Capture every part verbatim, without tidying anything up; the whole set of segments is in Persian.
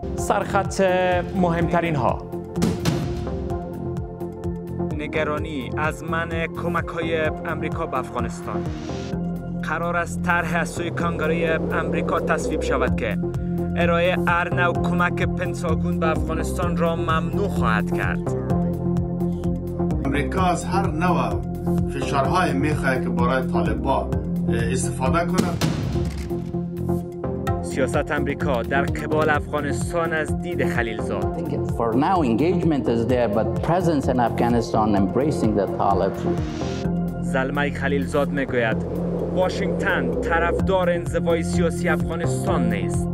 سرخط مهمترین ها. نگرانی از منع کمک‌های امریکا به افغانستان. قرار است طرح از سوی کنگره امریکا تصویب شود که ارائه هر نوع کمک پنتاگون به افغانستان را ممنوع خواهد کرد. امریکا از هر نوع فشارهای میخواهد که برای طالبان استفاده کند. سیاست امریکا در قبال افغانستان از دید خلیلزاد. For now engagement is there but presence in Afghanistan embracing the Talibs. زلمه خلیلزاد میگوید واشنگتن طرفدار انزوای سیاسی افغانستان نیست.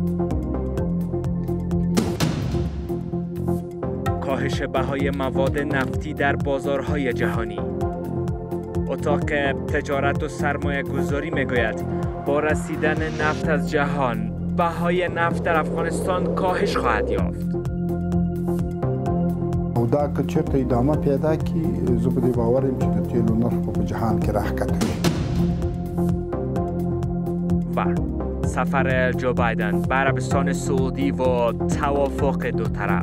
کاهش بهای مواد نفتی در بازارهای جهانی. اتاق تجارت و سرمایه گذاری میگوید با رسیدن نفت از جهان بهای نفت در افغانستان کاهش خواهد یافت. او دا که چرته ادامه پیدا کی زه په دې باور یم چې د تیلو نرخ په جهان کې راښکته شي. و سفر جو بایدن به عربستان سعودی و توافق دو طرف.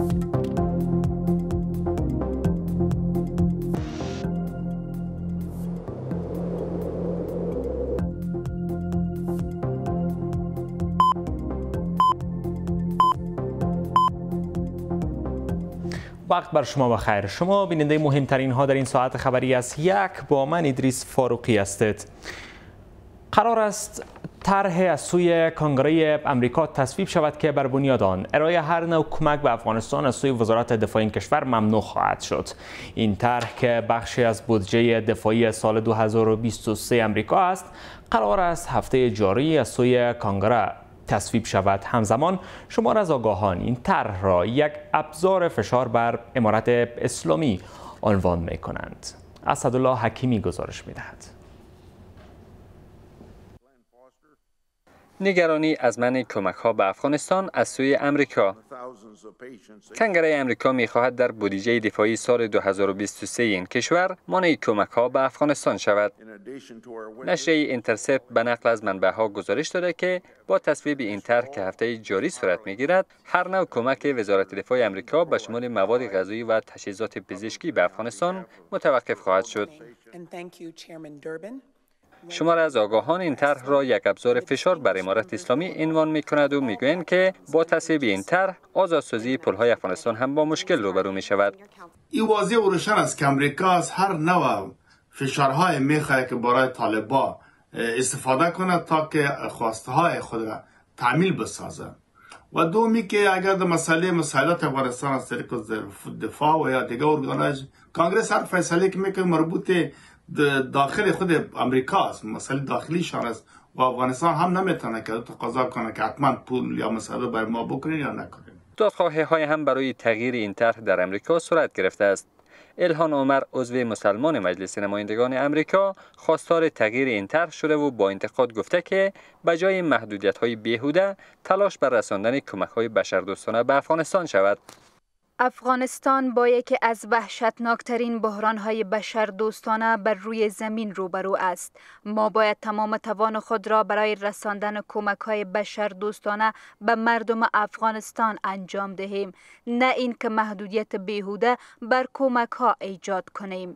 وقت بر شما بخیر. شما بیننده مهمترین ها در این ساعت خبری است. یک با من ادریس فاروقی هستید. قرار است طرح از سوی کنگره امریکا تصویب شود که بر بنیاد آن ارائه هر نوع کمک به افغانستان از سوی وزارت دفاع این کشور ممنوع خواهد شد. این طرح که بخشی از بودجه دفاعی سال دو هزار و بیست و سه امریکا است، قرار است هفته جاری از سوی کنگره تصویب شود. همزمان شمار از آگاهان این طرح را یک ابزار فشار بر امارت اسلامی عنوان می کنند. اسدالله حکیمی گزارش می دهد. نگرانی از منع کمک‌ها به افغانستان از سوی امریکا. کنگره امریکا می‌خواهد در بودجه دفاعی سال دو هزار و بیست و سه این کشور مانع کمک‌ها به افغانستان شود. نشریه اینترسپت به نقل از منبع‌ها گزارش داده که با تصویب این طرح که هفته جاری صورت می‌گیرد، هر نوع کمک وزارت دفاع امریکا به شمول مواد غذایی و تجهیزات پزشکی به افغانستان متوقف خواهد شد. شمار از آگاهان این طرح را یک ابزار فشار بر امارت اسلامی عنوان می کند و می گویند که با تصویب این طرح آزادسازی پل‌های افغانستان هم با مشکل روبرو می شود. این واضح و روشن است که امریکا از هر نوع فشارهای می خواهد که برای طالبان استفاده کند تا که خواسته های خود را تعمیل بسازد. و دومی که اگر در مسئله مسائلات افغانستان از طریق دفاع و یا دیگر ارگان‌های کانگرس هر فیصله که میکنه مربوط داخل خود امریکا است، مسئله داخلیشان است و افغانستان هم نمیتونه که تقاضا کنه که حتما پول یا مسئله بر ما بکنین یا نکنین. دادخواهی های هم برای تغییر این طرح در امریکا صورت گرفته است. الهان عمر عضو مسلمان مجلس نمایندگان امریکا خواستار تغییر این طرح شده و با انتقاد گفته که بجای محدودیت‌های بیهوده تلاش بر رساندن کمک‌های بشردوستانه به افغانستان شود. افغانستان با یکی از وحشتناکترین بحران‌های بشردوستانه بر روی زمین روبرو است. ما باید تمام توان خود را برای رساندن کمک‌های بشردوستانه به مردم افغانستان انجام دهیم، نه این که محدودیت بیهوده بر کمک‌ها ایجاد کنیم.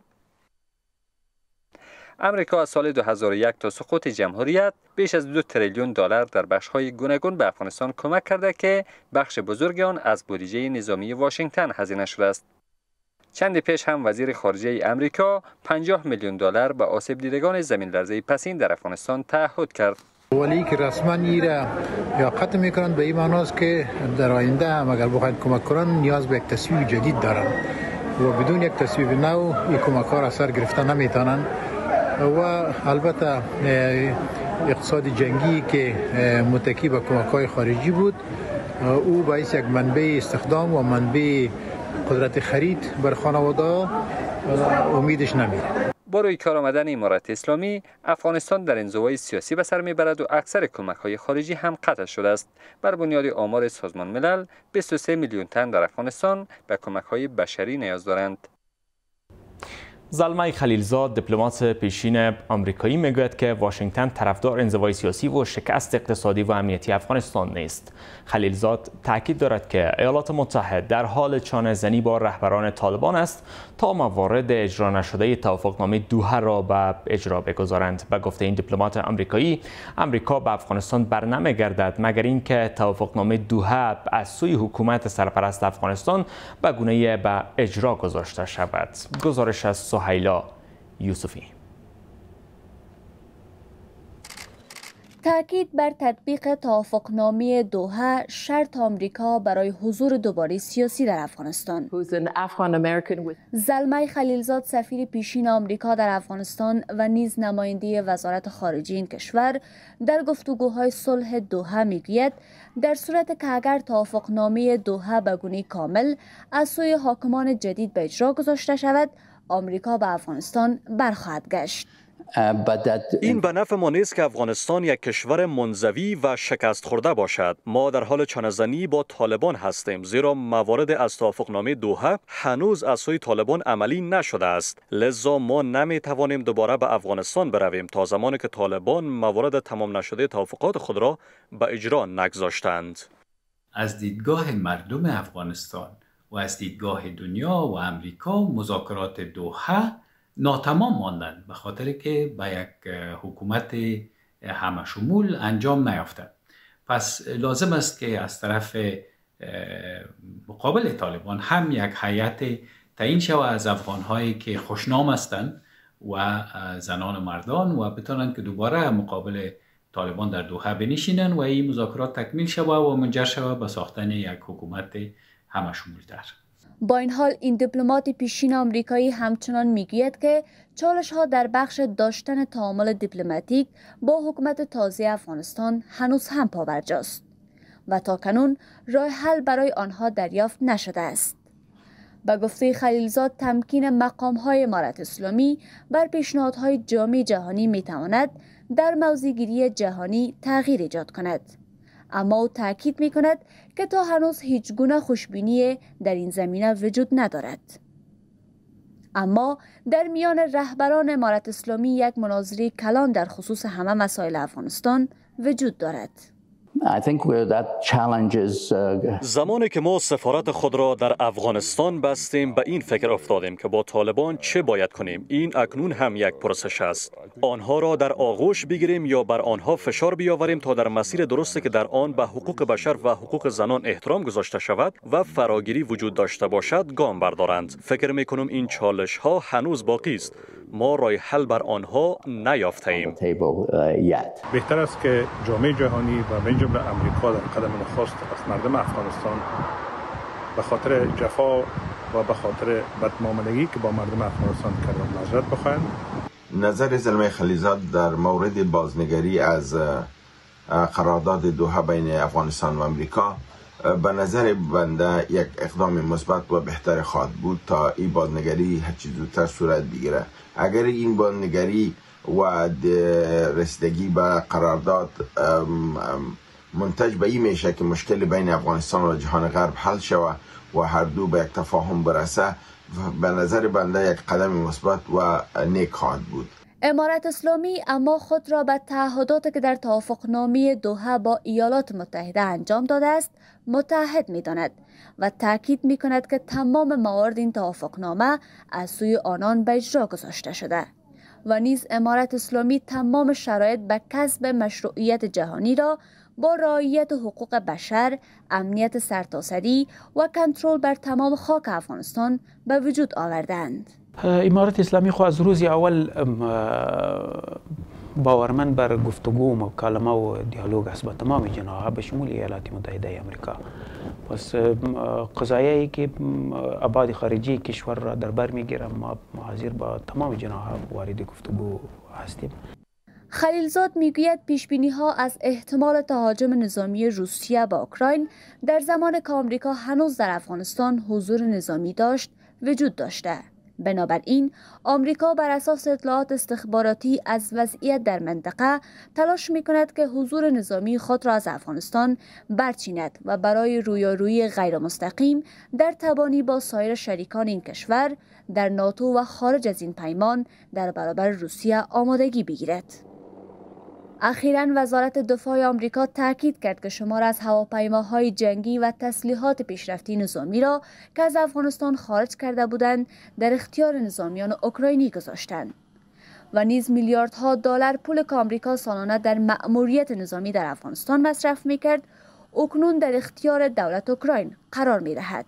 امریکا از سال دو هزار و یک تا سقوط جمهوریت بیش از دو تریلیون دلار در بخش‌های گوناگون به افغانستان کمک کرده که بخش بزرگ آن از بودجه نظامی واشنگتن هزینه شده است. چند پیش هم وزیر خارجه امریکا پنجاه میلیون دلار به آسیب دیدگان زمین لرزه پسین در افغانستان تعهد کرد. ولی که رسما ایره یا ختم میکنند به این معناست که در آینده هم اگر بخواید کمک کنند نیاز به یک تصویب جدید دارند و بدون یک تصویب نو این کمک‌ها را سر گرفته نمیتونند. و البته اقتصاد جنگی که متکی به کمک‌های خارجی بود او باعث یک منبع استخدام و منبع قدرت خرید بر خانواده امیدش نمیره. با روی کار آمدن امارت اسلامی افغانستان در انزوای سیاسی به سر میبرد و اکثر کمک‌های خارجی هم قطع شده است. بر بنیاد آمار سازمان ملل بیست و سه میلیون تن در افغانستان به کمک‌های بشری نیاز دارند. زلمه خلیلزاد دیپلمات پیشین آمریکایی میگوید که واشنگتن طرفدار انزوای سیاسی و شکست اقتصادی و امنیتی افغانستان نیست. خلیلزاد تاکید دارد که ایالات متحده در حال چانه زنی با رهبران طالبان است تا موارد اجرا نشده توافقنامه دوحه را به اجرا بگذارند. به گفته این دیپلمات آمریکایی، آمریکا به افغانستان برنمیگردد مگر اینکه توافقنامه دوحه از سوی حکومت سرپرست افغانستان به گونه به اجرا گذاشته شود. گزارش از سهیلا یوسفی. تاکید بر تطبیق توافقنامه دوحه شرط آمریکا برای حضور دوباره سیاسی در افغانستان. زلمه خلیلزاد سفیر پیشین آمریکا در افغانستان و نیز نماینده وزارت خارجه این کشور در گفتگوهای صلح دوحه میگوید در صورت که اگر توافقنامه دوحه به گونه کامل از سوی حاکمان جدید به اجرا گذاشته شود، آمریکا به افغانستان برخواهد گشت. این به نفع ما نیست که افغانستان یک کشور منزوی و شکست خورده باشد. ما در حال چانه‌زنی با طالبان هستیم، زیرا موارد از توافقنامه دوحه هنوز از سوی طالبان عملی نشده است. لذا ما نمی توانیم دوباره به افغانستان برویم تا زمانی که طالبان موارد تمام نشده توافقات خود را به اجرا نگذاشتند. از دیدگاه مردم افغانستان و از دیدگاه دنیا و امریکا مذاکرات دوحه ناتمام ماندند به خاطر که به یک حکومت همشمول انجام نیافتند. پس لازم است که از طرف مقابل طالبان هم یک هیئت تعیین شود از افغان‌هایی که خوشنام هستند و زنان و مردان و بتوانند که دوباره مقابل طالبان در دوحه بنشینند و این مذاکرات تکمیل شود و منجر شود به ساختن یک حکومت همشمول‌تر. با این حال این دیپلمات پیشین آمریکایی همچنان میگوید که چالش ها در بخش داشتن تعامل دیپلماتیک با حکومت تازه افغانستان هنوز هم پابرجاست و تاکنون راه حل برای آنها دریافت نشده است. به گفته خلیلزاد، تمکین مقام های امارت اسلامی بر پیشنهادهای جامع جهانی میتواند در موضع‌گیری جهانی تغییر ایجاد کند. اما او تاکید می کند که تا هنوز هیچ گونه خوشبینی در این زمینه وجود ندارد. اما در میان رهبران امارت اسلامی یک مناظره کلان در خصوص همه مسائل افغانستان وجود دارد. زمانی که ما سفارت خود را در افغانستان بستیم به این فکر افتادیم که با طالبان چه باید کنیم. این اکنون هم یک پرسش است. آنها را در آغوش بگیریم یا بر آنها فشار بیاوریم تا در مسیر درستی که در آن به حقوق بشر و حقوق زنان احترام گذاشته شود و فراگیری وجود داشته باشد گام بردارند. فکر می کنم این چالش ها هنوز باقی است. ما راه حل بر آنها نیافته‌ایم. بهتر است که جامعه جهانی و من جمله امریکا در قدم نخست از مردم افغانستان به خاطر جفا و به خاطر بدمعاملگی که با مردم افغانستان کردن معذرت بخواهند. نظر زلمه خلیلزاد در مورد بازنگری از قرارداد دوحه بین افغانستان و امریکا به نظر بنده یک اقدام مثبت و بهتر خواهد بود تا این بازنگری هرچی زودتر صورت بگیره. اگر این بازنگری و رسیدگی به قرارداد منتج به این میشه که مشکل بین افغانستان و جهان غرب حل شود و هر دو به یک تفاهم برسه، به نظر بنده یک قدم مثبت و نیک خواهد بود. امارت اسلامی اما خود را به تعهداتی که در توافقنامه دوحه با ایالات متحده انجام داده است متعهد می‌داند و تاکید می‌کند که تمام موارد این توافقنامه از سوی آنان به اجرا گذاشته شده و نیز امارت اسلامی تمام شرایط به کسب مشروعیت جهانی را با رعایت حقوق بشر، امنیت سرتاسری و کنترل بر تمام خاک افغانستان به وجود آوردند. امارت اسلامی خو از روز اول باورمند بر گفتگو و مکالمه و دیالوگ است با تمام جناح‌ها به شمول ایالات متحده آمریکا. پس قضایایی که ابعاد خارجی کشور را در بر میگیرم، ما حاضر با تمام جناح‌ها وارد گفتگو هستیم. خلیلزاد میگوید پیشبینی ها از احتمال تهاجم نظامی روسیه به اوکراین در زمان که آمریکا هنوز در افغانستان حضور نظامی داشت وجود داشته. بنابراین آمریکا بر اساس اطلاعات استخباراتی از وضعیت در منطقه تلاش می کند که حضور نظامی خود را از افغانستان برچیند و برای رویارویی غیر مستقیم در تبانی با سایر شریکان این کشور در ناتو و خارج از این پیمان در برابر روسیه آمادگی بگیرد. اخیراً وزارت دفاع آمریکا تاکید کرد که شمار از هواپیماهای جنگی و تسلیحات پیشرفته نظامی را که از افغانستان خارج کرده بودند در اختیار نظامیان اوکراینی گذاشتند و نیز میلیاردها دلار پول که آمریکا سالانه در مأموریت نظامی در افغانستان مصرف می‌کرد اکنون در اختیار دولت اوکراین قرار می‌دهد.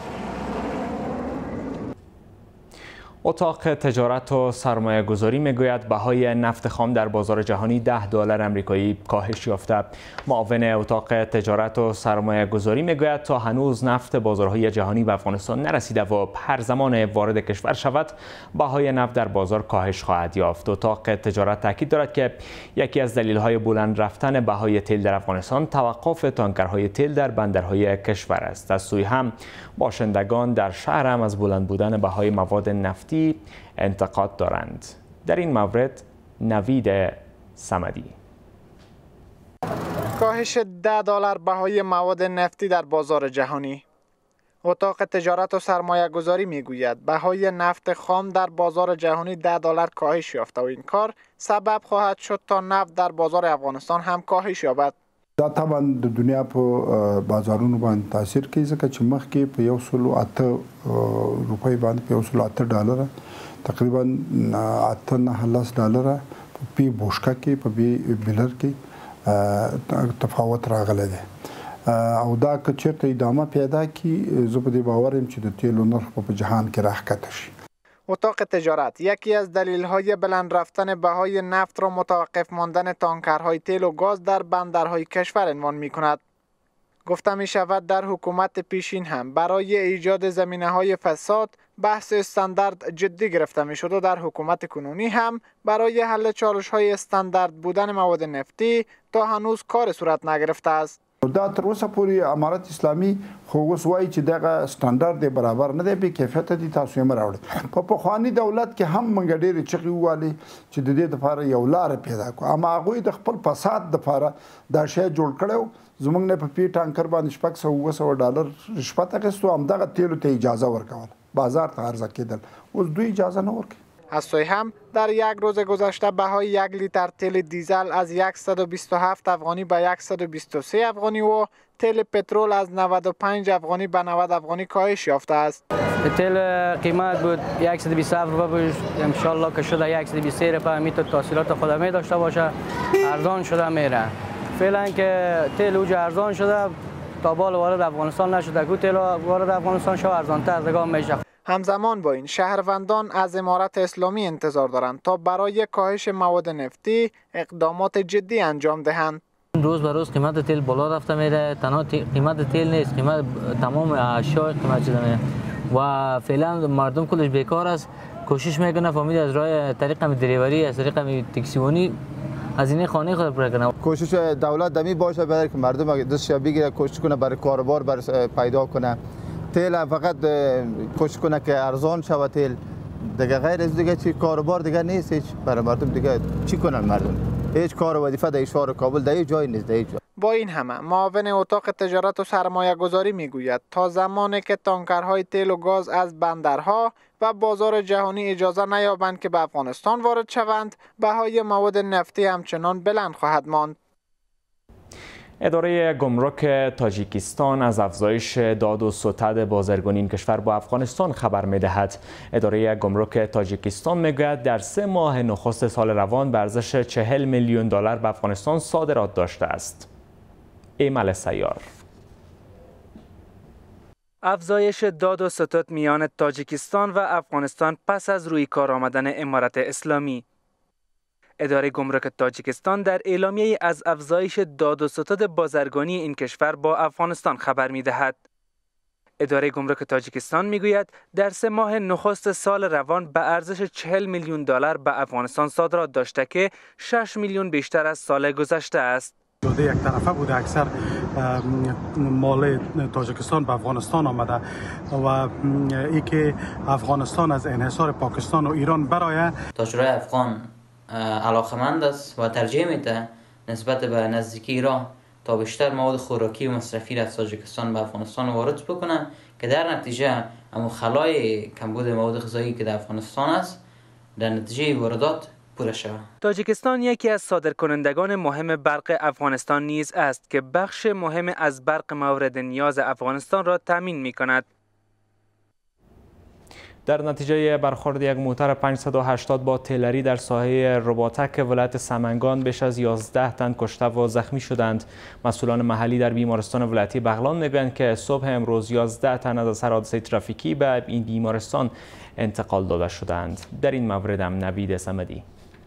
اتاق تجارت و سرمایه گذاری میگوید بهای نفت خام در بازار جهانی ده دلار آمریکایی کاهش یافته. معاون اتاق تجارت و سرمایه گذاری میگوید تا هنوز نفت بازارهای جهانی به افغانستان نرسیده و هر زمان وارد کشور شود بهای نفت در بازار کاهش خواهد یافت. اتاق تجارت تاکید دارد که یکی از دلایل بلند رفتن بهای تیل در افغانستان توقف تانکرهای تیل در بندرهای کشور است. از سوی هم باشندگان در شهر هم از بلند بودن بهای مواد نفتی انتقاد دارند. در این مورد نوید صمدی: کاهش ده دلار بهای مواد نفتی در بازار جهانی. اتاق تجارت و سرمایه گذاری می گوید بهای نفت خام در بازار جهانی ده دلار کاهش یافته و این کار سبب خواهد شد تا نفت در بازار افغانستان هم کاهش یابد. دا طبعا د دنیا په بازارونو باندې تاثیر کوي ځکه چې مخکې په یو سل او اته روپۍ باندې په یو سل او اته ډالره تقریبا اته نه لس ډالره په پی بوشکا کې په بي بیلر کې تفاوت راغلی دی او دا که چېرته ادامه پیدا کړي زه په دې باور یم چې د تیلو نرخ په جهان کې راښکته شي. اتاق تجارت یکی از دلایل بلند رفتن بهای نفت را متوقف ماندن تانکرهای تیل و گاز در بندرهای کشور عنوان می کند. گفته می شود در حکومت پیشین هم برای ایجاد زمینه‌های فساد بحث استاندارد جدی گرفته می شد و در حکومت کنونی هم برای حل چالش‌های استاندارد بودن مواد نفتی تا هنوز کار صورت نگرفته است. دا تر اوسه پورې امارت اسلامي خو اوس وایي چې دغه سټانډرډ برابر نه دی، بې کیفیته دي، تاسو یې مه راوړئ. په پخواني دولت کې هم موږ ډېرې چغې ووهلې چې د دې دپاره یو لاره پیدا کړو، اما هغوی د خپل فساد دپاره دا شی جوړ کړی و. زموږ نه په پی ټانکر باندې شپږ سوه اووه سوه ډالر رشوت اخیستو، همدغه تیلو ته اجازه ورکول، بازار ته عرضه کېدل. اوس دوی اجازه نه ورکوي. از سوی هم در یک روز گذشته بهای یک لیتر تیل دیزل از صد و بیست و هفت افغانی به صد و بیست و سه افغانی و تیل پترول از نود و پنج افغانی به نود افغانی کاهش یافته است. تیل قیمت بود صد و بیست و هفت روپیه بود، ان شاء الله که شده صد و بیست و سه روپیه، میتونه تحصیلات خود می داشته باشه، ارزان شده میره. فعلا که تیل اوج ارزان شده تا بال وارد افغانستان نشده، که تیل وارد افغانستان شو ارزان تر دگاه میشه. همزمان با این شهروندان از امارت اسلامی انتظار دارند تا برای کاهش مواد نفتی اقدامات جدی انجام دهند. روز به روز قیمت تیل بالا رفته میره، تنها قیمت تیل نیست، قیمت تمام اشیاء قیمت شده میره و فعلا مردم کلش بیکار است. کوشش میکنه فهمید از راه طریق دریوری، از طریق تاکسیونی از این خانه خود پر کنه. کوشش دولت دمی باشه برای که مردم دستش بگیره، کوشش کنه برای کاروبار برای پیدا کنه. تیل فقط کوشش کنه که ارزان شود تیل، دیگه غیر از دیگه چی کاروبار دیگه نیست هیچ برای مردم. دیگه چی کنن مردم؟ هیچ کار و وظیفه در شهر کابل در جای نیست. در جای. با این همه معاون اتاق تجارت و سرمایه گذاری میگوید تا زمانی که تانکرهای تیل و گاز از بندرها و بازار جهانی اجازه نیابند که به افغانستان وارد شوند، بهای مواد نفتی همچنان بلند خواهد ماند. اداره گمرک تاجیکستان از افزایش داد و ستد بازرگانی این کشور با افغانستان خبر می‌دهد. اداره گمرک تاجیکستان میگوید در سه ماه نخست سال روان به ارزش چهل میلیون دلار به افغانستان صادرات داشته است. ایمل سیار: افزایش داد و ستد میان تاجیکستان و افغانستان پس از روی کار آمدن امارت اسلامی. اداره گمرک تاجیکستان در اعلامیه از افزایش داد و ستد بازرگانی این کشور با افغانستان خبر می‌دهد. اداره گمرک تاجیکستان می‌گوید در سه ماه نخست سال روان به ارزش چهل میلیون دلار به افغانستان صادرات داشته که شش میلیون بیشتر از سال گذشته است. داده یک طرفه بوده، اکثر مال تاجیکستان به افغانستان آمده و ای که افغانستان از انحصار پاکستان و ایران برای تاجرای افغان علاقمند است و ترجیح میده نسبت به نزدیکی ایران تا بیشتر مواد خوراکی و مصرفی را از تاجیکستان به افغانستان وارد بکنه که در نتیجه اما خلای کمبود مواد غذایی که در افغانستان است در نتیجه واردات پوره شود. تاجیکستان یکی از صادرکنندگان مهم برق افغانستان نیز است که بخش مهم از برق مورد نیاز افغانستان را تامین می کند. در نتیجه برخورد یک موتر پانصد و هشتاد با تیلری در ساحه رباطک ولایت سمنگان بیش از یازده تن کشته و زخمی شدند. مسئولان محلی در بیمارستان ولایتی بغلان میگویند که صبح امروز یازده تن از اثر حادثه ترافیکی به این بیمارستان انتقال داده شدند. در این مورد هم نوید صمدی.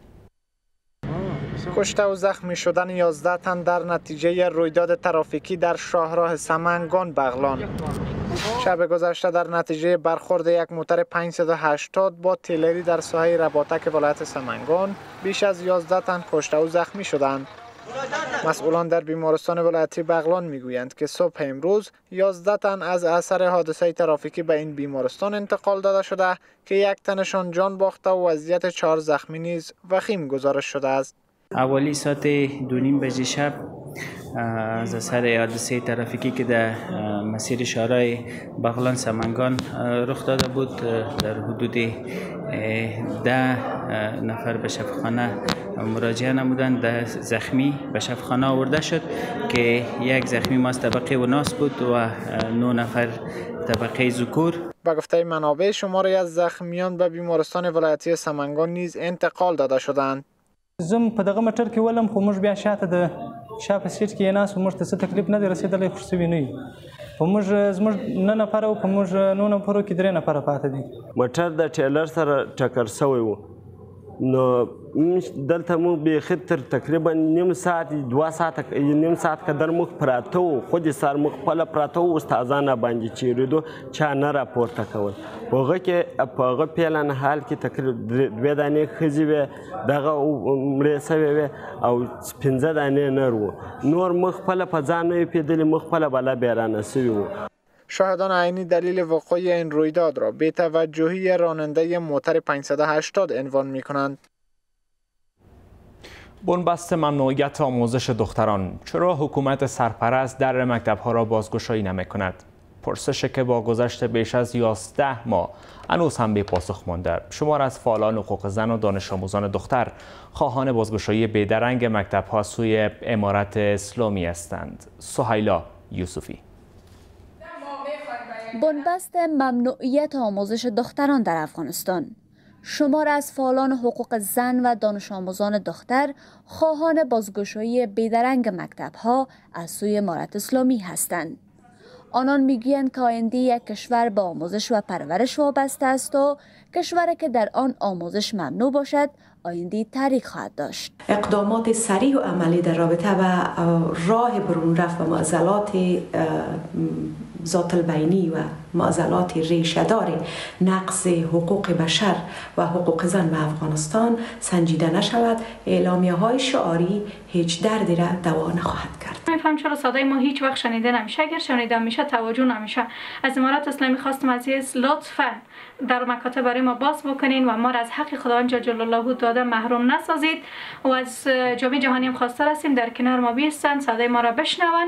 کشته و زخمی شدن یازده تن در نتیجه رویداد ترافیکی در شاهراه سمنگان بغلان. شب گذشته در نتیجه برخورد یک موتر پانصد و هشتاد با تیلری در ساحه رباطک ولایت سمنگان بیش از یازده تن کشته و زخمی شدند. مسئولان در بیمارستان ولایتی بغلان میگویند که صبح امروز یازده تن از اثر حادثه ترافیکی به این بیمارستان انتقال داده شده که یک تنشان جان باخته و وضعیت چهار زخمی نیز وخیم گزارش شده است. اولی ساعت دو نیم بجه شب از اثر حادثه ترافیکی که در مسیر شهرهای بغلان سمنگان رخ داده بود در حدود ده نفر به شفاخانه مراجعه نمودند. ده زخمی به شفاخانه آورده شد که یک زخمی ما از طبقه وناس بود و نه نفر طبقه ذکور. به گفته منابع شماری از زخمیان به بیمارستان ولایتی سمنگان نیز انتقال داده شدند. زم په دغه موټر کې ولم خو موږ بیا شاته د شا په سیټ کې ناس موږ ته څه تکلیف نه دی رسیدلی خو څه ویني په موږ زموږ نه نفر او په موږ نو نفرو کې درې نفره پاتې دي. موټر د ټریلر سره ټکر شوی و نو دلته موږ بیخي تر تقریبا نیم ساعت دوه ساعت نیم ساعت قدر موږ پراته وو خو د سر موږ خپله پراته وو استادانه باندې چیرېدو چا نه راپورته کول. په هغه کې په هغه پیلن حال کې تقریبا دوې دانې ښځې وې دغه مړې سوې وې او پنځه دانې نر وو. نور موږ خپله په ځان نه یې پېدلې موږ خپله بلا بیرانه سوي وو. شاهدان عینی دلیل وقوع این رویداد را بی توجهی راننده موتر پانصد و هشتاد عنوان می کنند. بنبست ممنوعیت آموزش دختران. چرا حکومت سرپرست در مکتب‌ها را بازگشایی نمی‌کند؟ پرسشی که با گذشت بیش از یازده ماه هنوز هم بی پاسخ مانده. شمار از فعالان حقوق زن و دانش آموزان دختر خواهان بازگشایی بیدرنگ مکتب‌ها سوی امارت اسلامی هستند. سهیلا یوسفی. بنبست ممنوعیت آموزش دختران در افغانستان. شمار از فعالان حقوق زن و دانش آموزان دختر خواهان بازگشایی بیدرنگ مکتب‌ها از سوی امارت اسلامی هستند. آنان میگویند که آینده یک کشور به آموزش و پرورش وابسته است و کشوری که در آن آموزش ممنوع باشد آینده تاریک خواهد داشت. اقدامات سریع و عملی در رابطه و راه برون رفت و معضلات ذات البینی و معضلات ریشه‌دار نقض حقوق بشر و حقوق زن به افغانستان سنجیده نشود، اعلامیه‌های شعاری هیچ دردی را دوا نخواهد کرد. میفهم چرا صدای ما هیچ وقت شنیده نمیشه. اگر شنیده میشه توجه نمیشه. از امارت اسلامی خواستم عزیز لطفاً در مکاتب برای ما باز بکنین و ما را از حق خداوند جل جلاله داده محروم نسازید و از جامعه جهانی هم خواسته هستیم در کنار ما بیستن، صدای ما را بشنون.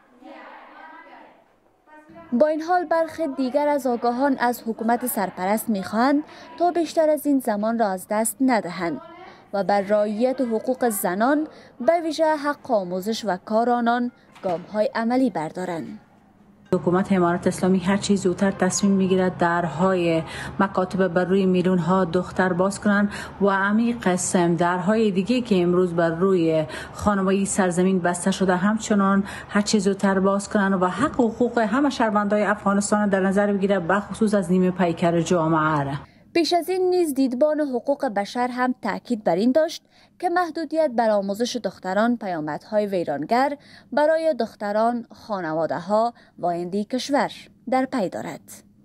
با این حال برخی دیگر از آگاهان از حکومت سرپرست میخواهند تا بیشتر از این زمان را از دست ندهند و بر رعایت حقوق زنان به ویژه حق آموزش و کار آنان گام‌های عملی بردارند. حکومت امارت اسلامی هر چیز زودتر تصمیم میگیرد درهای مکاتب بر روی میلیون ها دختر باز کنند و عمیق قسم درهای دیگه که امروز بر روی خانواده سرزمین بسته شده همچنان هر چیز زودتر باز کنند و حق و حقوق همه شهروندان افغانستان در نظر بگیرد، بخصوص از نیمه پیکر جامعه. پیش از این نیز دیدبان حقوق بشر هم تاکید بر این داشت که محدودیت بر آموزش دختران پیامدهای ویرانگر برای دختران، خانواده‌ها و آینده کشور در پی دارد.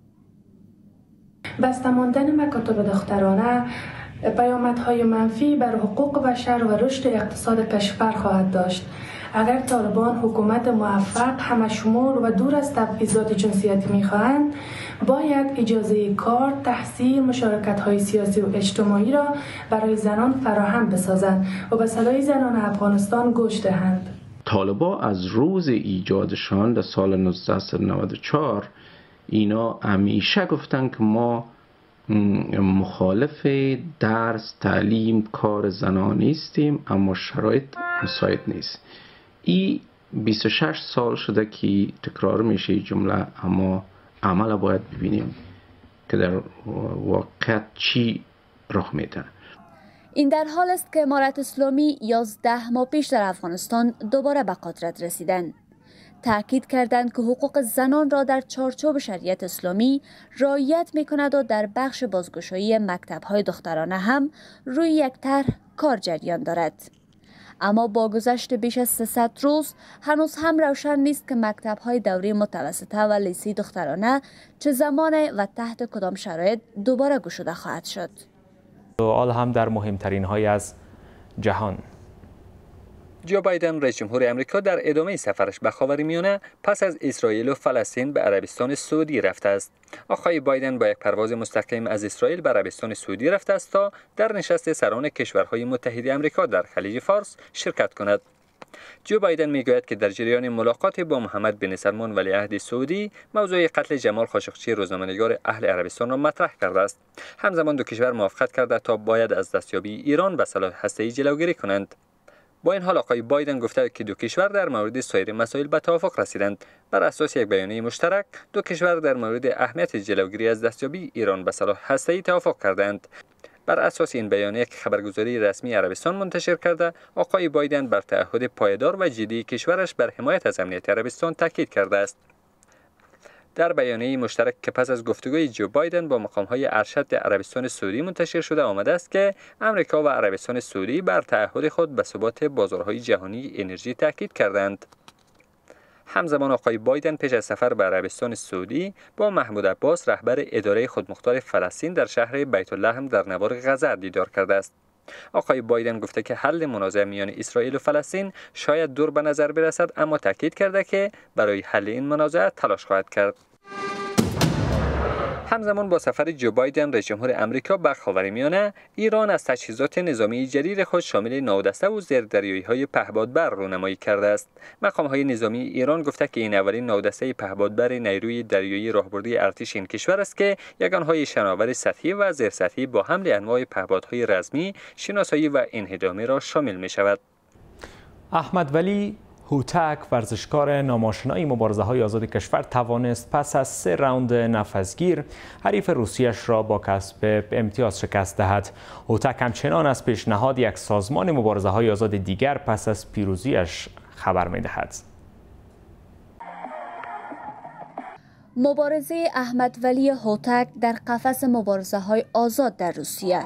بسته ماندن مکاتب دخترانه پیامدهای منفی بر حقوق بشر و رشد اقتصاد کشور خواهد داشت. اگر طالبان حکومت موفق، همشمول و دور از تبعیضات جنسیتی می‌خواهند، باید اجازه کار، تحصیل، مشارکت‌های سیاسی و اجتماعی را برای زنان فراهم بسازند و به صدای زنان افغانستان گوش دهند. طالبان از روز ایجادشان در سال نوزده نود و چهار اینا همیشه گفتن که ما مخالف درس، تعلیم، کار زنان نیستیم، اما شرایط مساعد نیست. این بیست و شش سال شده که تکرار میشه این جمله، اما عمل باید ببینیم که در واقع چی رخ میده. این در حال است که امارت اسلامی یازده ماه پیش در افغانستان دوباره به قدرت رسیدند. تأکید کردند که حقوق زنان را در چارچوب شریعت اسلامی رعایت می‌کند و در بخش بازگشایی مکتب‌های دخترانه هم روی یک طرح کار جریان دارد. اما با گذشت بیش از سیصد روز هنوز هم روشن نیست که مکتب‌های دوره متوسطه و لیسه دخترانه چه زمان و تحت کدام شرایط دوباره گشوده خواهد شد. سوال هم در مهمترین های از جهان. جو بایدن رئیس جمهور امریکا در ادامه سفرش به خاورمیانه پس از اسرائیل و فلسطین به عربستان سعودی رفته است. آقای بایدن با یک پرواز مستقیم از اسرائیل به عربستان سعودی رفته است تا در نشست سران کشورهای متحد امریکا در خلیج فارس شرکت کند. جو بایدن میگوید که در جریان ملاقات با محمد بن سلمان ولیعهد سعودی موضوع قتل جمال خاشقچی روزنامه‌نگار اهل عربستان را مطرح کرده است. همزمان دو کشور موافقت کرده تا باید از دستیابی ایران به سلاح هسته‌ای جلوگیری کنند. با این حال آقای بایدن گفته که دو کشور در مورد سایر مسائل به توافق رسیدند. بر اساس یک بیانیه مشترک، دو کشور در مورد اهمیت جلوگیری از دستیابی ایران به سلاح هسته‌ای توافق کردند. بر اساس این بیانیه که خبرگزاری رسمی عربستان منتشر کرده، آقای بایدن بر تعهد پایدار و جدی کشورش بر حمایت از امنیت عربستان تاکید کرده است. در بیانیه مشترک که پس از گفتگوی جو بایدن با مقام‌های ارشد عربستان سعودی منتشر شده آمده است که امریکا و عربستان سعودی بر تعهد خود به ثبات بازارهای جهانی انرژی تاکید کردند. همزمان آقای بایدن پیش از سفر به عربستان سعودی با محمود عباس رهبر اداره خودمختار فلسطین در شهر بیت اللحم در نوار غزه دیدار کرده است. آقای بایدن گفته که حل منازعه میان اسرائیل و فلسطین شاید دور به نظر برسد، اما تاکید کرده که برای حل این منازعه تلاش خواهد کرد. همزمان با سفر جو بایدن رئیس جمهور امریکا به خاورمیانه، ایران از تجهیزات نظامی جدید خود شامل نودسته و زیردریایی‌های پهپادبر رونمایی کرده است. مقام‌های نظامی ایران گفته که این اولین نودسته پهپادبر نیروی دریایی راهبردی ارتش این کشور است که یگانهای شناور سطحی و زیرسطحی با حمل انواع پهپادهای رزمی، شناسایی و انهدامی را شامل می‌شود. احمد ولی هوتک، ورزشکار ناماشنای مبارزه های آزاد کشور، توانست پس از سه راوند نفسگیر حریف روسیش را با کسب امتیاز شکست دهد. هوتک همچنان از پیشنهاد یک سازمان مبارزه های آزاد دیگر پس از پیروزیش خبر می دهد. مبارزه احمد ولی هوتک در قفس مبارزه های آزاد در روسیه.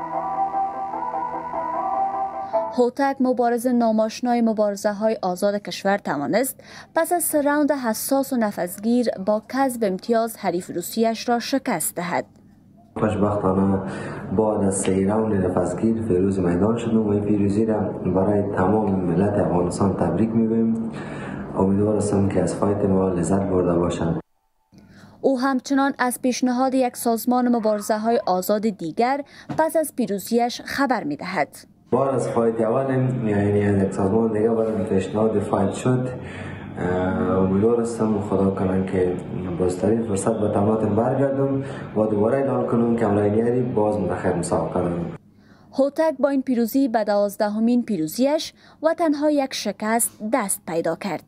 هوتک، مبارز ناماشنای مبارزه های آزاد کشور، توانست پس از سه راوند حساس و نفسگیر با کسب امتیاز حریف روسیش را شکست دهد. خوشبختانه بعد از سه راوند نفسگیر فیروز میدان شدم و این پیروزی را برای تمام ملت افغانستان تبریک میگویم. امیدوار هستم که از فایت ما لذت برده باشند. او همچنان از پیشنهاد یک سازمان مبارزه های آزاد دیگر پس از پیروزیش خبر می دهد. بعد از فایت اول یعنی یک سازمان دیگه برای پیشنهاد فایت شد. امیدوار هستم خدا کنن که بازترین فرصت به تمریناتم برگردم و دوباره اعلان کنم که امرای باز متخیر مسابقه دارم. هوتک با این پیروزی به دوازدهمین پیروزیش و تنها یک شکست دست پیدا کرد.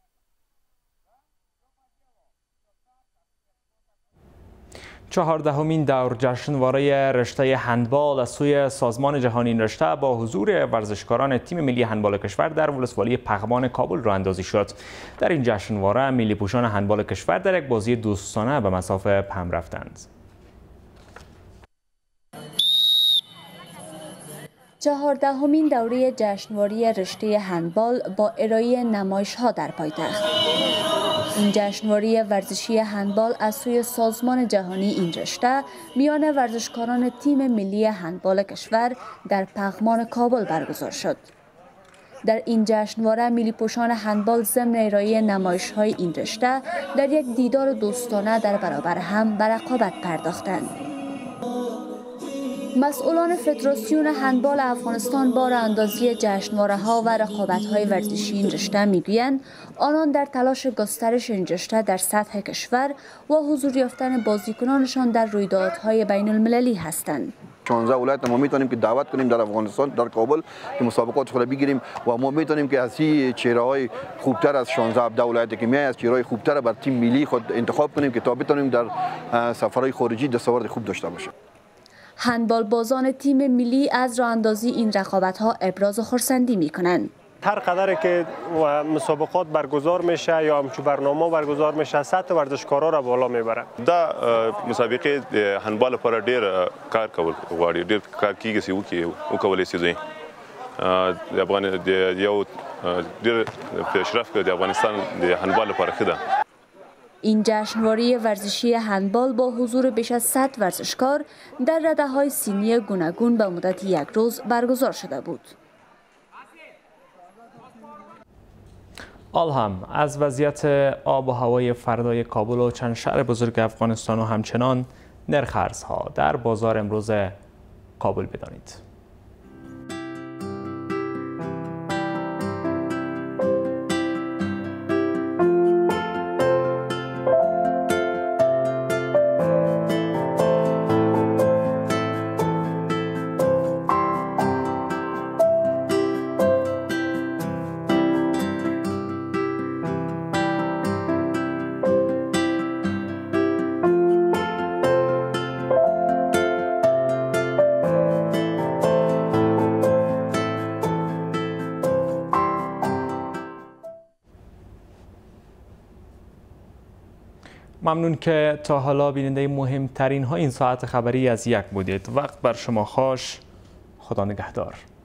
چهاردهمین دور جشنواره رشته هندبال از سوی سازمان جهانی این رشته با حضور ورزشکاران تیم ملی هندبال کشور در ولسوالی پغمان کابل راه اندازی شد. در این جشنواره ملی پوشان هندبال کشور در یک بازی دوستانه به مصاف پم رفتند. چهاردهمین دوره جشنواره رشته هندبال با ارائه نمایش‌ها در پایتخت. این جشنواره ورزشی هندبال از سوی سازمان جهانی این رشته میان ورزشکاران تیم ملی هندبال کشور در پغمان کابل برگزار شد. در این جشنواره ملی پوشان هندبال ضمن ارائه نمایش‌های این رشته در یک دیدار دوستانه در برابر هم به رقابت پرداختند. مسئولان فدراسیون هندبال افغانستان با راه‌اندازی جشنواره‌ها و رقابت‌های ورزشی این رشته می‌گویند آنان در تلاش گسترش این رشته در سطح کشور و حضور یافتن بازیکنانشان در رویدادهای بین‌المللی هستند. شانزده ولایت ما میتونیم که دعوت کنیم در افغانستان در کابل که مسابقات خود بگیریم و ما میتونیم که از این چهره‌های خوبتر از شانزده هفده ولایت که میای از چهره‌های خوبتر بر تیم ملی خود انتخاب کنیم که تا بتونیم در سفرهای خارجی دستاورد خوب داشته باشیم. هندبال بازان تیم ملی از راه‌اندازی این رقابت‌ها ابراز خرسندی می‌کنند. هر قدر که مسابقات برگزار میشه یا همچون برنامه برگزار میشه سطح ورزشکارا را بالا میبره. دا مسابقه هندبال لپاره ډیر کار کول غواړي ډیر کار کیږي چې وکي وکولای شي د افغان د یو ډیر پیشرفت د افغانستان د هندبال لپاره ښه ده. این جشنواره ورزشی هندبال با حضور بیش از صد ورزشکار در رده‌های سینی گوناگون به مدت یک روز برگزار شده بود. آل هم از وضعیت آب و هوای فردای کابل و چند شهر بزرگ افغانستان و همچنان نرخ ارزها در بازار امروز کابل بدانید. ممنون که تا حالا بیننده مهمترین ها این ساعت خبری از یک بودید. وقت بر شما خوش. خدا نگهدار.